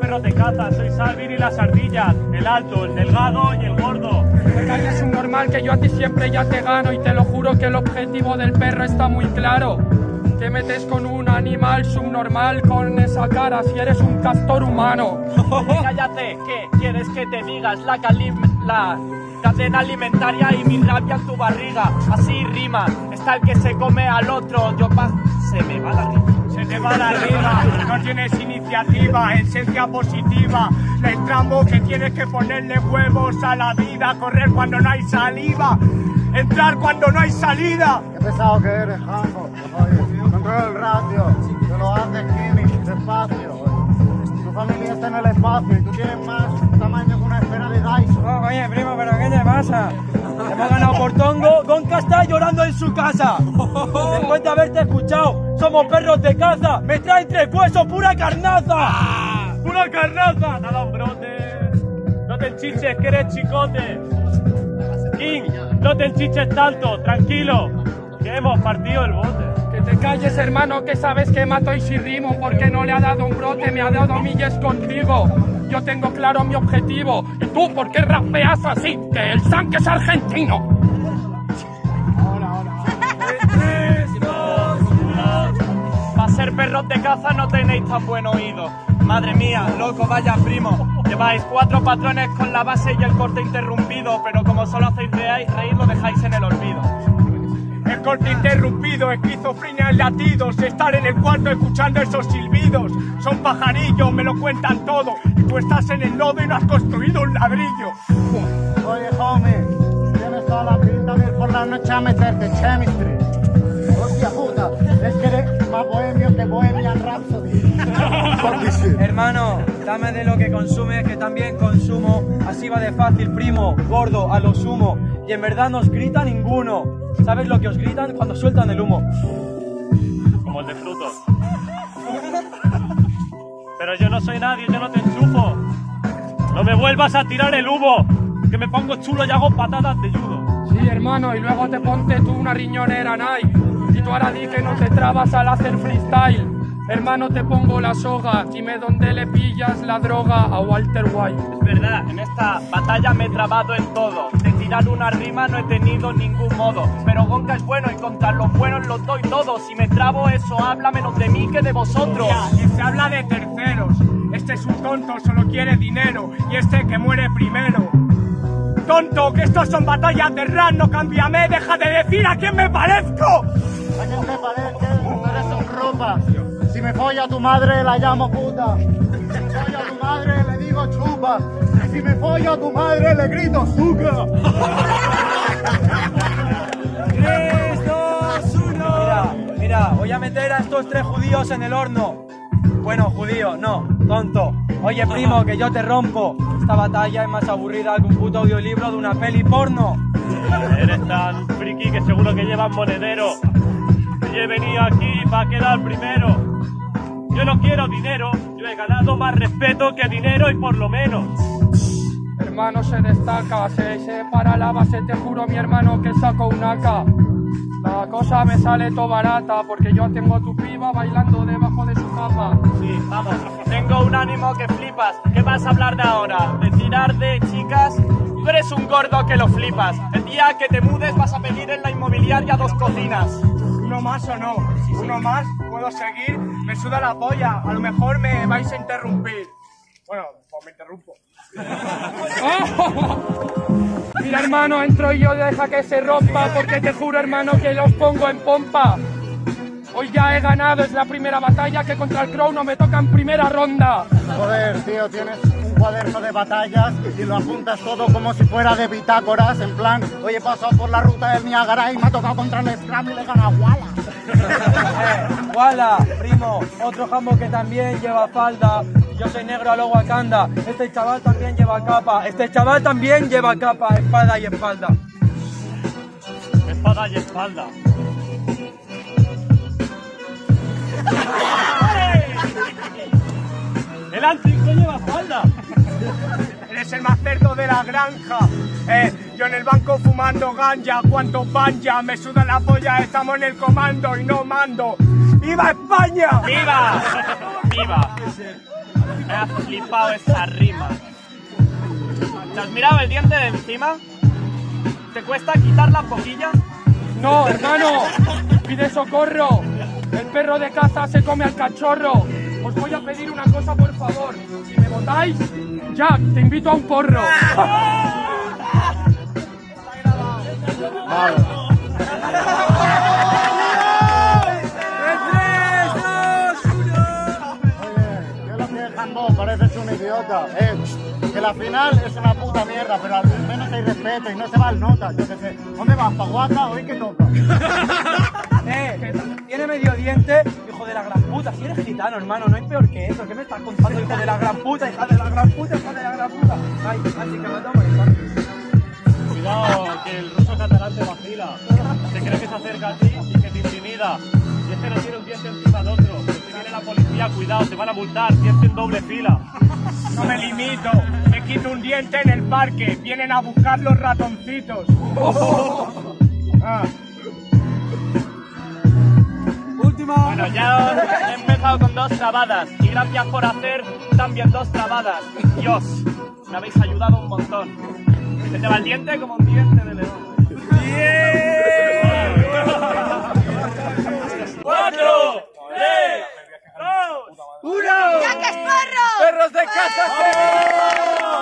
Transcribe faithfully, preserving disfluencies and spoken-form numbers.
perros de caza, soy Salvin y las ardillas, el alto, el delgado y el gordo. Me calles un normal que yo a ti siempre ya te gano y te lo juro que el objetivo del perro está muy claro. Te metes con un animal subnormal con esa cara si eres un castor humano. Cállate, ¿qué quieres que te digas? La, la cadena alimentaria y mi rabia en tu barriga, así rima. Está el que se come al otro, yo pa... se me va la rima. Se te va la riga, no tienes iniciativa, esencia positiva. Le tramo que tienes que ponerle huevos a la vida, correr cuando no hay saliva, entrar cuando no hay salida. Qué pesado que eres, Jambo. Oye, controla el ratio, te lo haces Kimi, despacio. Oye. Tu familia está en el espacio y tú tienes más tamaño que una esfera de Dyson. Oh, oye, primo, ¿pero qué te pasa? Hemos ganado por tongo, Gonka está llorando en su casa. Después de haberte escuchado, somos perros de caza, me traen tres huesos, pura carnaza. ¡Pura carnaza! Nada, brotes. No te enchiches, que eres chicote. King, no te enchiches tanto, tranquilo, que hemos partido el bote. Que te calles, hermano, que sabes que mato y si rimo, porque no le ha dado un brote, me ha dado milles contigo. Yo tengo claro mi objetivo. ¿Y tú por qué rapeas así? Que el Sank es argentino. Hola, hola. tres, dos, uno. Para ser perros de caza no tenéis tan buen oído. Madre mía, loco, vaya primo. Lleváis cuatro patrones con la base y el corte interrumpido, pero como solo hacéis reír, lo dejáis en el olvido. El corte interrumpido, esquizofrenia en latidos, estar en el cuarto escuchando esos silbidos. Son pajarillos, me lo cuentan todo, y tú estás en el lodo y no has construido un ladrillo. Oye, homie, tienes toda la pinta de ir por la noche a meterte chemistry. Hostia puta, es que eres más bohemio que Bohemian Rhapsody. Hermano, dame de lo que consumes, que también consumo. Así va de fácil, primo, gordo, a lo sumo. Y en verdad no os grita ninguno. ¿Sabes lo que os gritan cuando sueltan el humo? Como el de frutos. Pero yo no soy nadie, yo no te enchufo. No me vuelvas a tirar el humo, que me pongo chulo y hago patadas de judo. Sí, hermano, y luego te ponte tú una riñonera Nike. Y tú ahora di que no te trabas al hacer freestyle. Hermano, te pongo la soga, dime dónde le pillas la droga a Walter White. Es verdad, en esta batalla me he trabado en todo. De tirar una rima no he tenido ningún modo. Pero Gonka es bueno y contra los buenos los doy todos. Si me trabo eso, habla menos de mí que de vosotros. Ya, se habla de terceros. Este es un tonto, solo quiere dinero. Y este que muere primero. Tonto, que estos son batallas de rap, no cámbiame, deja de decir a quién me parezco. ¿A quién te parece? Tú eres un ropa. Si me folla tu madre, la llamo puta. Si me folla tu madre, le digo chupa. Y si me folla tu madre, le grito zucca. tres, dos, uno. Mira, mira, voy a meter a estos tres judíos en el horno. Bueno, judío, no, tonto. Oye, primo, que yo te rompo. Esta batalla es más aburrida que un puto audiolibro de una peli porno. Eres tan friki que seguro que llevas monedero. Yo he venido aquí para quedar primero. Yo no quiero dinero, yo he ganado más respeto que dinero y por lo menos. Hermano, se destaca, se separa la base, te juro mi hermano que saco un A K. La cosa me sale todo barata porque yo tengo tu piba bailando debajo de su capa. Sí, vamos, tengo un ánimo que flipas. ¿Qué vas a hablar de ahora? ¿De tirar de chicas? Tú eres un gordo que lo flipas. El día que te mudes vas a pedir en la inmobiliaria dos cocinas. ¿Uno más o no? ¿Uno más? ¿Puedo seguir? Me suda la polla, a lo mejor me vais a interrumpir. Bueno, pues me interrumpo. Mira, hermano, entro y yo deja que se rompa porque te juro, hermano, que los pongo en pompa. Hoy ya he ganado, es la primera batalla que contra el Crow no me toca en primera ronda. Joder, tío, tienes un cuaderno de batallas y lo apuntas todo como si fuera de bitácoras, en plan, oye, he pasado por la ruta del Niágara y me ha tocado contra el Scrum y le gana a Walla. Eh, Walla, primo, otro jambo que también lleva falda. Yo soy negro a lo Wakanda. Este chaval también lleva capa. Este chaval también lleva capa, espada y espalda. Espada y espalda. El antico lleva falda. Eres el más cerdo de la granja. Eh, yo en el banco fumando ganja. ¿Cuántos van ya? Me suda la polla, estamos en el comando y no mando. ¡Viva España! ¡Viva! ¡Viva! Me ha flipado esa rima. ¿Te has mirado el diente de encima? ¿Te cuesta quitar las boquillas? No, hermano, pide socorro. El perro de caza se come al cachorro. Os voy a pedir una cosa, por favor. Si me votáis, Jack, te invito a un porro. Vale. Oye, yo lo que es handball, pareces un idiota. Eh, que la final es una puta mierda, pero al menos hay respeto y no se va al nota. Yo qué sé. ¿Dónde vas? ¿Paguata? ¿Hoy qué toca? Eh, tiene medio diente, hijo de la gran puta. Si eres gitano, hermano, no hay peor que eso. ¿Qué me estás contando, hijo de la gran puta, hija de la gran puta, hija de la gran puta? Ay, así que me tomo el Cuidado, que el ruso catalán te vacila. Se cree que se acerca a ti y que te intimida. Y es que no tiene un diente encima de otro. Pero si viene la policía, cuidado, te van a multar. Diente en doble fila. No me limito, me quito un diente en el parque. Vienen a buscar los ratoncitos. Ah. Bueno, ya he empezado con dos trabadas y gracias por hacer también dos trabadas. Dios, me habéis ayudado un montón. Se te va el diente como un diente de león. ¡Cuatro! ¡Tres! ¡Dos! ¡Uno! ¡Ya que es porro! ¡Perros de caza!